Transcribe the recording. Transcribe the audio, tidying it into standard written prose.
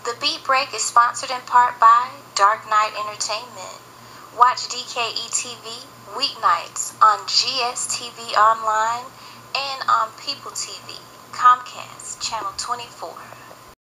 The Beat Break is sponsored in part by Dark Knight Entertainment. Watch DKE TV weeknights on GSTV Online and on People TV, Comcast, Channel 24.